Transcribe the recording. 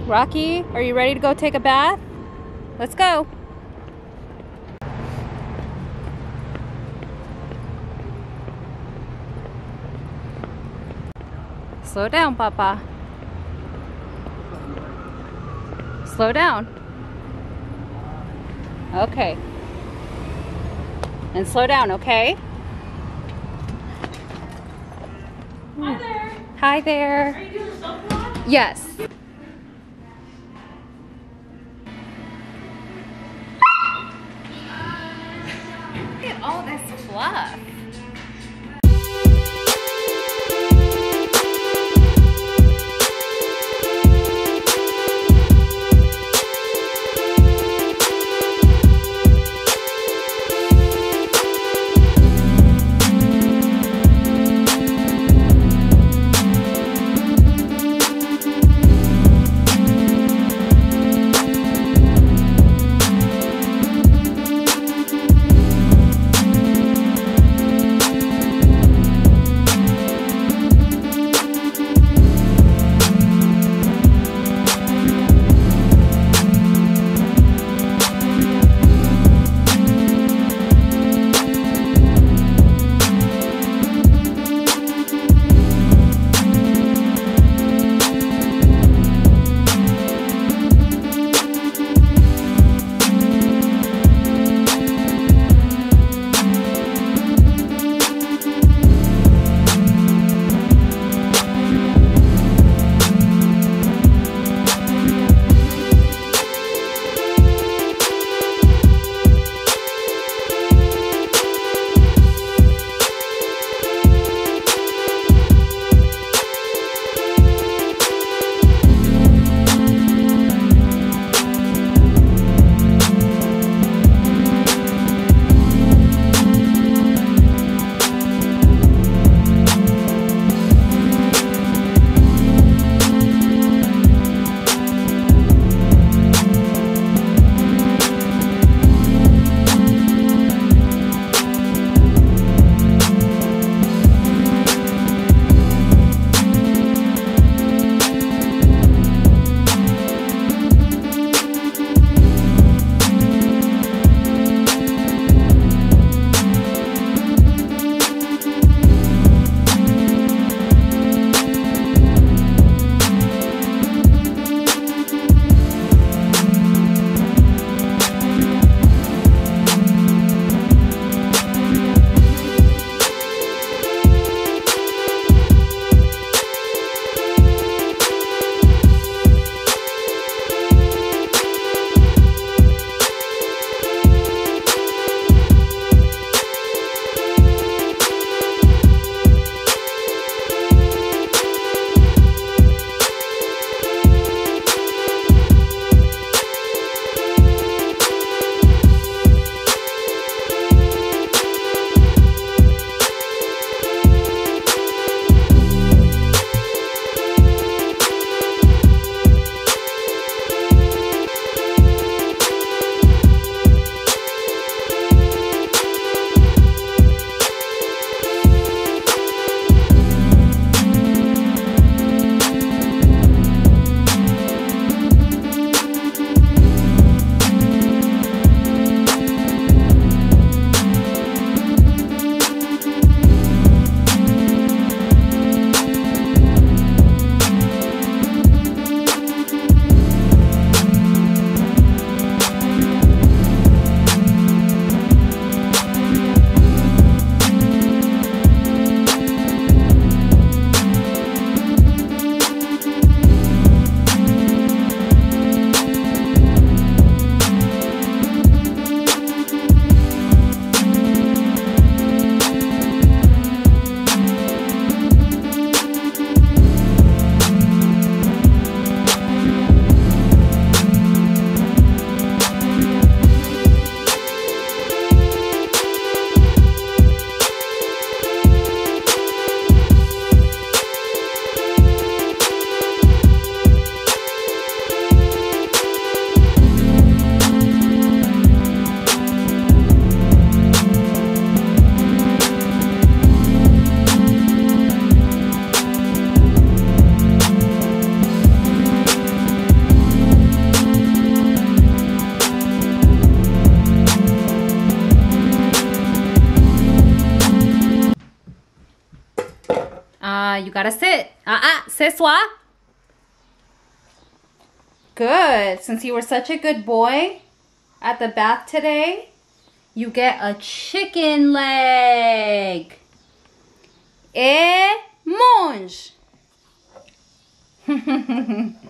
Rocky, are you ready to go take a bath? Let's go. Slow down, Papa. Slow down. Okay. And slow down, okay? Hi there. Hi there. Are you doing the soap wash? Yes. Look at all this fluff. You gotta sit. C'est soi. Good. Since you were such a good boy at the bath today, you get a chicken leg. Et mange.